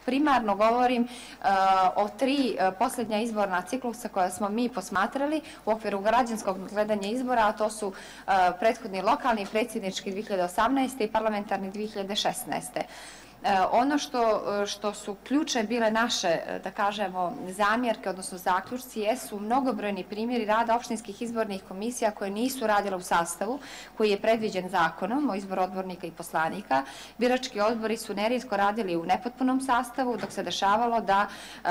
Primarno govorim o 3 posljednja izborna ciklusa koja smo mi posmatrali u okviru građanskog gledanja izbora, a to su prethodni lokalni, predsjednički 2018. i parlamentarni 2016. Ono što su ključne bile naše, da kažemo, zamjerke, odnosno zaključci, jesu mnogobrojni primjeri rada opštinskih izbornih komisija koje nisu radile u sastavu koji je predviđen zakonom o izboru odbornika i poslanika. Birački odbori su nerijetko radili u nepotpunom sastavu, dok se dešavalo da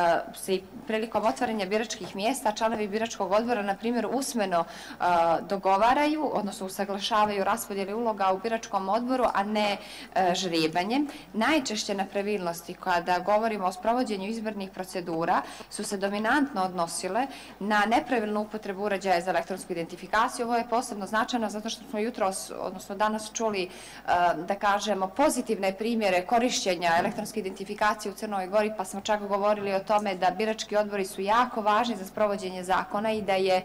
se prilikom otvaranja biračkih mjesta članovi biračkog odbora, na primjer, usmeno dogovaraju, odnosno usaglašavaju raspodjeli uloga u biračkom odboru, a ne žrebanjem. Najčešće nepravilnosti kada govorimo o sprovođenju izbornih procedura su se dominantno odnosile na nepravilnu upotrebu uređaja za elektronsku identifikaciju. Ovo je posebno značajno zato što smo jutros, odnosno danas čuli, da kažemo, pozitivne primjere korišćenja elektronske identifikacije u Crnoj Gori, pa smo čak govorili o tome da birački odbori su jako važni za sprovođenje zakona i da je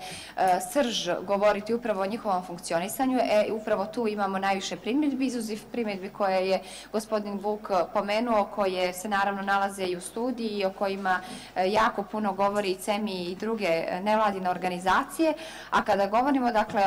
srž govoriti upravo o njihovom funkcionisanju. Upravo tu imamo najviše primjedbi, izuzev primjedbi koje je gospodin Vuk pomenuo, koje se naravno nalaze i u studiji i o kojima jako puno govori i CEMI i druge nevladine organizacije. A kada govorimo dakle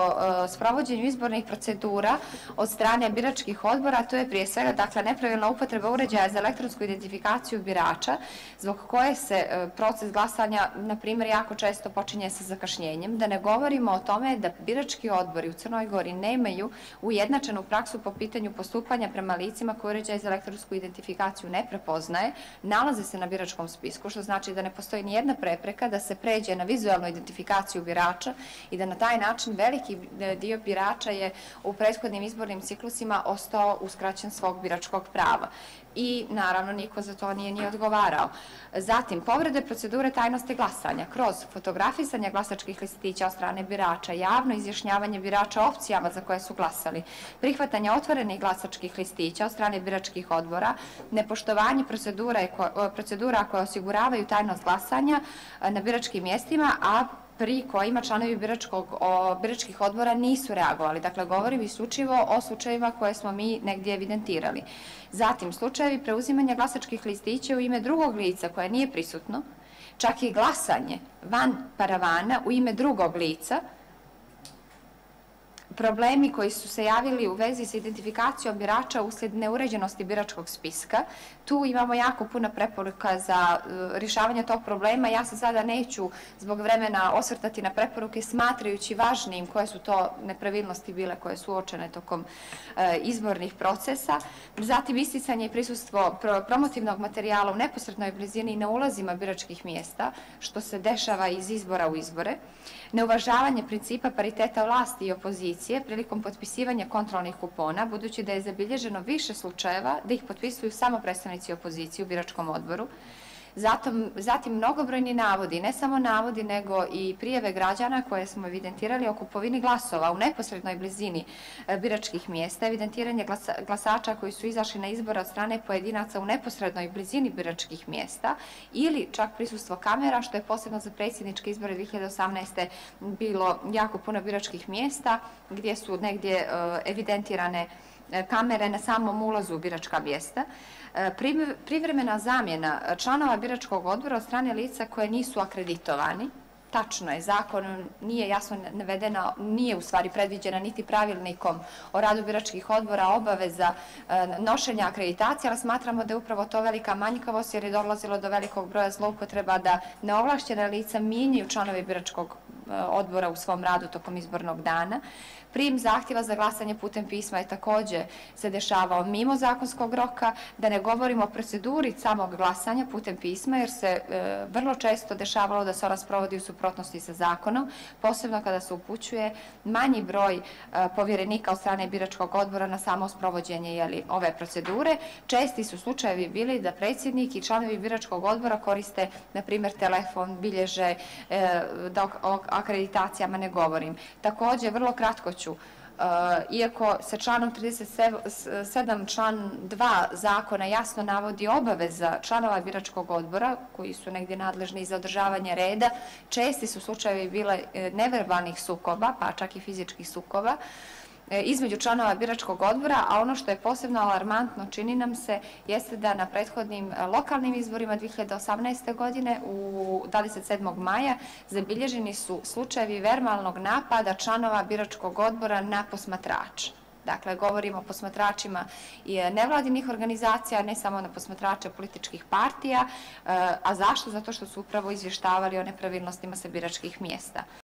o sprovođenju izbornih procedura od strane biračkih odbora, to je prije svega dakle nepravilna upotreba uređaja za elektronsku identifikaciju birača, zbog koje se proces glasanja, na primjer, jako često počinje sa zakašnjenjem. Da ne govorimo o tome da birački odbori u Crnoj Gori nemaju ujednačenu praksu po pitanju postupanja prema licima koje uređaj za elektronsku identifikaciju ne prepoznaje, nalaze se na biračkom spisku, što znači da ne postoji ni jedna prepreka da se pređe na vizualnu identifikaciju birača i da na taj način veliki dio birača je u prethodnim izbornim ciklusima ostao uskraćen svog biračkog prava. I naravno niko za to nije ni odgovarao. Zatim, povrede procedure tajnosti glasanja kroz fotografisanje glasačkih listića od strane birača, javno izjašnjavanje birača o opcijama za koje su glasali, prihvatanje otvorenih glasačkih listića od strane biračkih odbora, nepoštovanje procedura koje osiguravaju tajnost glasanja na biračkim mjestima, a pri kojima članovi biračkih odbora nisu reagovali. Dakle, govorim isključivo o slučajevima koje smo mi negdje evidentirali. Zatim, slučajevi preuzimanja glasačkih listića u ime drugog lica koje nije prisutno, čak i glasanje van paravana u ime drugog lica, problemi koji su se javili u vezi sa identifikacijom birača uslijed neuređenosti biračkog spiska. Tu imamo jako puno preporuka za rješavanje tog problema. Ja se sada neću zbog vremena osvrtati na preporuke, smatrajući važnijim koje su to nepravilnosti bile koje su uočene tokom izbornih procesa. Zatim, isticanje i prisustvo promotivnog materijala u neposrednoj blizini i na ulazima biračkih mjesta, što se dešava iz izbora u izbore. Neuvažavanje principa pariteta vlasti i opozicije prilikom potpisivanja kontrolnih kupona, budući da je zabilježeno više slučajeva da ih potpisuju samo predstavnici opozicije u biračkom odboru. Zatim, mnogobrojni navodi, ne samo navodi, nego i prijave građana koje smo evidentirali o kupovini glasova u neposrednoj blizini biračkih mjesta, evidentiranje glasača koji su izašli na izbor od strane pojedinaca u neposrednoj blizini biračkih mjesta ili čak prisustvo kamera, što je posebno za predsjedničke izbore 2018. bilo jako puno biračkih mjesta gdje su negdje evidentirane kamere na samom ulazu u biračka mjesta. Privremena zamjena članova biračkog odbora od strane lica koje nisu akreditovani. Tačno je, zakon nije jasno navedeno, nije u stvari predviđena niti pravilnikom o radu biračkih odbora obaveza nošenja akreditacije, ali smatramo da je upravo to velika manjkavost jer je dolazilo do velikog broja zloupotreba da neovlašćena lica mijenjaju članove biračkog odbora u svom radu tokom izbornog dana. Prijem zahtjeva za glasanje putem pisma je također se dešavao mimo zakonskog roka, da ne govorimo o proceduri samog glasanja putem pisma, jer se vrlo često dešavalo da se ona sprovodi u suprotnosti sa zakonom, posebno kada se upućuje manji broj povjerenika od strane biračkog odbora na samo sprovođenje ove procedure. Česti su slučajevi bili da predsjednik i članovi biračkog odbora koriste, na primjer, telefon, bilježe, da o akreditacijama ne govorim. Također, vrlo kratko ću, iako se članom 37 član 2 zakona jasno navodi obaveza članova biračkog odbora koji su negdje nadležni za održavanje reda, česti su slučajevi bile neverbalnih sukoba, pa čak i fizičkih sukoba, između članova biračkog odbora, a ono što je posebno alarmantno, čini nam se, jeste da na prethodnim lokalnim izborima 2018. godine u 27. maja zabilježeni su slučajevi verbalnog napada članova biračkog odbora na posmatrače. Dakle, govorimo o posmatračima i nevladinih organizacija, ne samo na posmatrače političkih partija. A zašto? Zato što su upravo izvještavali o nepravilnostima sa biračkih mjesta.